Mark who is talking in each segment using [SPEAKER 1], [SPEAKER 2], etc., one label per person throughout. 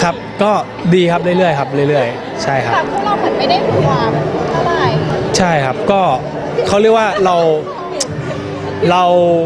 [SPEAKER 1] ครับก็ดีครับเรื่อยๆครับเรื่อยๆใช่ครับ
[SPEAKER 2] แต่พวกเราเหมือนไม่ได้ห่วงเท่าไหร่
[SPEAKER 1] ใช่ครับก็เขาเรียกว่าเรา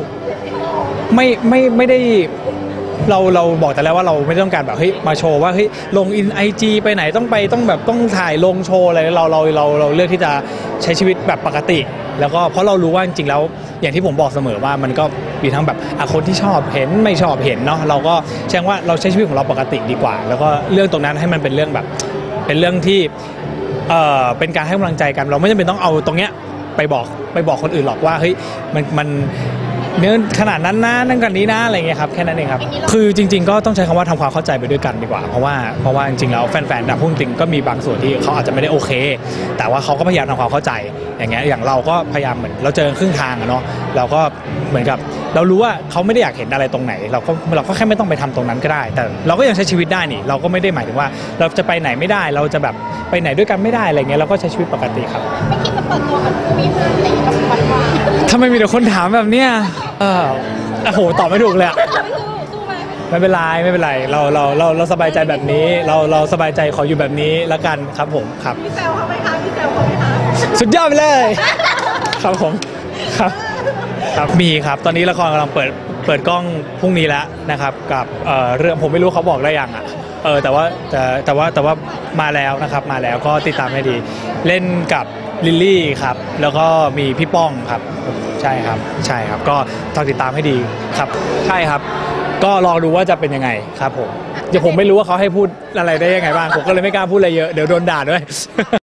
[SPEAKER 1] ไม่ได้เราบอกแต่แล้วว่าเราไม่ต้องการแบบเฮ้ยมาโชว์ว่าเฮ้ยลงIGไปไหนต้องถ่ายลงโชว์อะไรเราเลือกที่จะใช้ชีวิตแบบปกติแล้วก็เพราะเรารู้ว่าจริงๆแล้วอย่างที่ผมบอกเสมอว่ามันก็มีทั้งแบบคนที่ชอบเห็นไม่ชอบเห็นเนาะเราก็แจ้งว่าเราใช้ชีวิตของเราปกติดีกว่าแล้วก็เรื่องตรงนั้นให้มันเป็นเรื่องแบบเป็นเรื่องที่เป็นการให้กำลังใจกันเราไม่จำเป็นต้องเอาตรงเนี้ยไปบอกคนอื่นหรอกว่าเฮ้ยมันเนื้อขนาดนั้นนะนั่นกันนี้นะอะไรเงี้ยครับแค่นั้นเองครับคือจริงๆก็ต้องใช้คำว่าทำความเข้าใจไปด้วยกันดีกว่าเพราะว่าจริงๆแล้วแฟนๆดับพุ่งจริงก็มีบางส่วนที่เขาอาจจะไม่ได้โอเคแต่ว่าเขาก็พยายามทำความเข้าใจอย่างเงี้ยอย่างเราก็พยายามเหมือนเราเจอครึ่งทางอะเนาะเราก็เหมือนกับเรารู้ว่าเขาไม่ได้อยากเห็นอะไรตรงไหนเราก็แค่ไม่ต้องไปทำตรงนั้นก็ได้แต่เราก็ยังใช้ชีวิตได้นี่เราก็ไม่ได้หมายถึงว่าเราจะไปไหนไม่ได้เราจะแบบไปไหนด้วยกันไม่ได้อะไรเงี้ยเราก็ใช้ชีวิตปกติครับ
[SPEAKER 2] ไม่คิดจะเปิดตัวกับผู้มีพันอะไรกับวันวาน
[SPEAKER 1] ทำไมมีแต่คนถามแบบเนี้ยโอ้โหตอบไม่ถูกเลยอะไม่เป็นไรเราสบายใจแบบนี้เราสบายใจขออยู่แบบนี้แล้วกันครับผมครับ
[SPEAKER 2] พี่แซวเขาไหมคะ
[SPEAKER 1] สุดยอดไปเลยครับผมครับมีครับตอนนี้ละครกำลังเปิดกล้องพรุ่งนี้แล้วนะครับกับเรื่องผมไม่รู้เขาบอกได้ยังแต่ว่ามาแล้วนะครับมาแล้วก็ติดตามให้ดีเล่นกับลิลลี่ครับแล้วก็มีพี่ป้องครับใช่ครับก็ต้องติดตามให้ดีครับใช่ครับก็รอดูว่าจะเป็นยังไงครับผมเดี๋ยวผมไม่รู้ว่าเขาให้พูดอะไรได้ยังไงบ้างผมก็เลยไม่กล้าพูดอะไรเยอะเดี๋ยวโดนด่าด้วย